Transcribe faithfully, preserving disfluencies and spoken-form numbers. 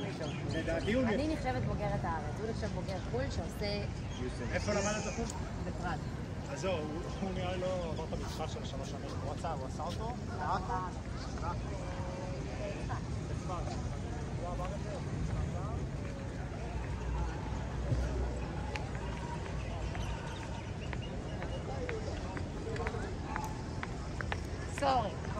לדעתי הוא... אני נחשבת בוגרת הארץ, הוא נחשב בוגר חו"ל שעושה... איפה למדת חו"ל? בפראג. אז זהו, הוא נראה לי לא עבר את המבחן של שלוש שנים. הוא רצה, הוא עשה אותו? סורי.